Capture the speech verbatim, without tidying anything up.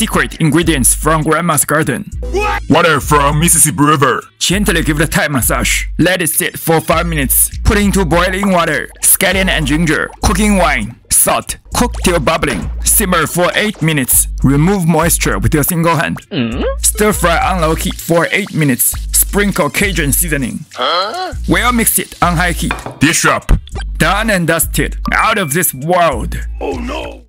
secret ingredients from Grandma's garden. What? Water from Mississippi River. Gently give it a Thai massage. Let it sit for five minutes. Put into boiling water. Scallion and ginger. Cooking wine. Salt. Cook till bubbling. Simmer for eight minutes. Remove moisture with your single hand. Mm? Stir fry on low heat for eight minutes. Sprinkle Cajun seasoning. Huh? Well mix it on high heat. Dish up. Done and dusted. Out of this world. Oh no!